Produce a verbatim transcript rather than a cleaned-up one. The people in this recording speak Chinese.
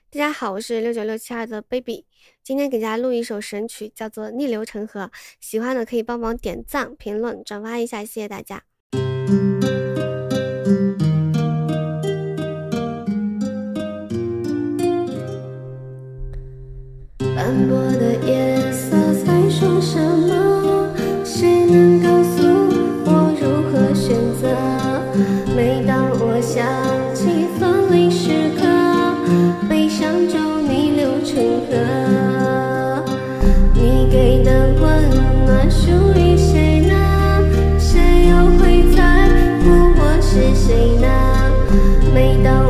大家好，我是六九六七二的 baby， 今天给大家录一首神曲，叫做《逆流成河》。喜欢的可以帮忙点赞、评论、转发一下，谢谢大家。斑驳的夜色在说什么？谁能告诉我如何选择？每当我想起分离时刻，悲伤就逆流成河。你给的温暖属于谁呢？谁又会在乎我是谁呢？每当